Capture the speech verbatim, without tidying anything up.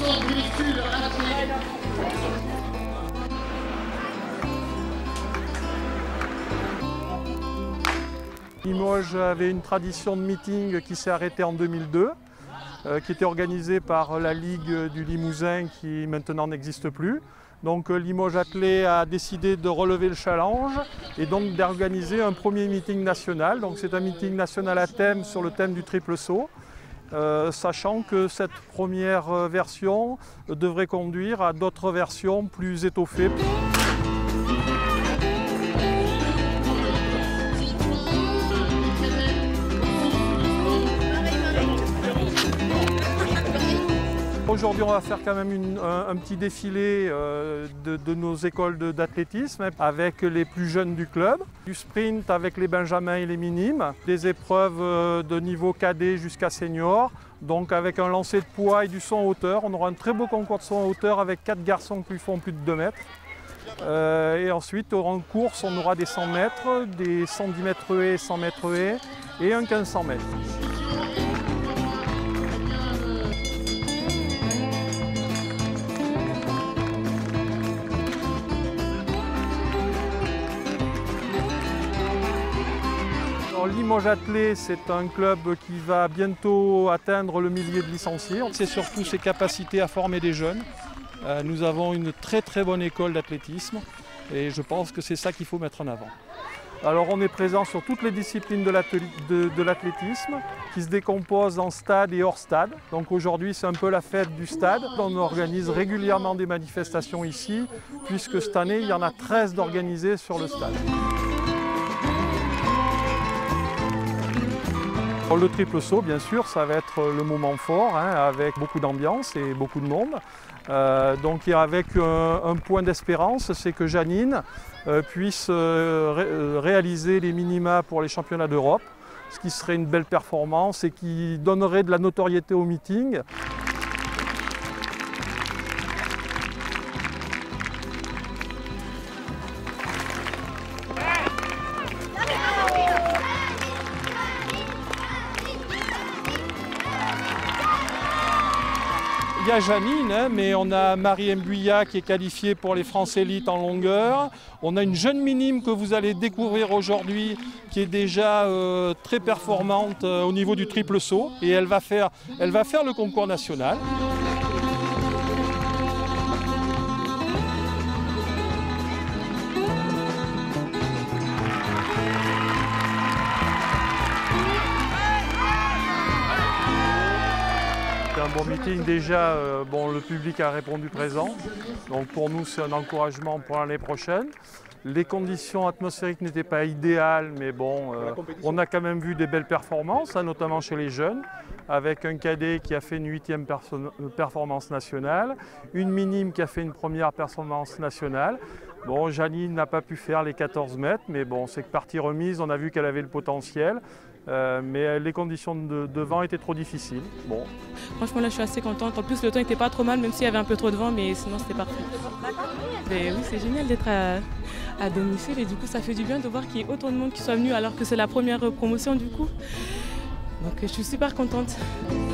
Limoges avait une tradition de meeting qui s'est arrêtée en deux mille deux, euh, qui était organisée par la Ligue du Limousin qui maintenant n'existe plus. Donc Limoges Athlée a décidé de relever le challenge et donc d'organiser un premier meeting national. Donc c'est un meeting national à thème sur le thème du triple saut, euh, sachant que cette première version devrait conduire à d'autres versions plus étoffées. Aujourd'hui, on va faire quand même une, un, un petit défilé euh, de, de nos écoles d'athlétisme avec les plus jeunes du club, du sprint avec les benjamins et les minimes, des épreuves de niveau cadet jusqu'à senior, donc avec un lancer de poids et du saut en hauteur. On aura un très beau concours de saut en hauteur avec quatre garçons qui font plus de deux mètres. Euh, et ensuite, en course, on aura des cent mètres, des cent dix mètres haies, cent mètres haies et un quinze cents mètres. Limoges Athlée, c'est un club qui va bientôt atteindre le millier de licenciés. C'est surtout ses capacités à former des jeunes. Euh, nous avons une très très bonne école d'athlétisme et je pense que c'est ça qu'il faut mettre en avant. Alors on est présent sur toutes les disciplines de l'athlétisme qui se décomposent en stade et hors stade. Donc aujourd'hui c'est un peu la fête du stade. On organise régulièrement des manifestations ici puisque cette année il y en a treize d'organisées sur le stade. Le triple saut, bien sûr, ça va être le moment fort, hein, avec beaucoup d'ambiance et beaucoup de monde. Euh, donc avec un, un point d'espérance, c'est que Janine euh, puisse euh, ré réaliser les minima pour les championnats d'Europe, ce qui serait une belle performance et qui donnerait de la notoriété au meeting. Il y a Janine, hein, mais on a Marie Mbouya qui est qualifiée pour les France Élites en longueur. On a une jeune minime que vous allez découvrir aujourd'hui qui est déjà euh, très performante euh, au niveau du triple saut. Et elle va faire, elle va faire le concours national. Un bon meeting déjà, euh, bon, le public a répondu présent, donc pour nous c'est un encouragement pour l'année prochaine. Les conditions atmosphériques n'étaient pas idéales, mais bon, euh, on a quand même vu des belles performances, hein, notamment chez les jeunes, avec un cadet qui a fait une huitième performance nationale, une minime qui a fait une première performance nationale. Bon, Janine n'a pas pu faire les quatorze mètres, mais bon, c'est que partie remise, on a vu qu'elle avait le potentiel. Euh, mais les conditions de, de vent étaient trop difficiles. Bon. Franchement là je suis assez contente, en plus le temps n'était pas trop mal même s'il y avait un peu trop de vent mais sinon c'était parfait. Et oui c'est génial d'être à, à domicile et du coup ça fait du bien de voir qu'il y ait autant de monde qui soit venu alors que c'est la première promotion du coup. Donc je suis super contente.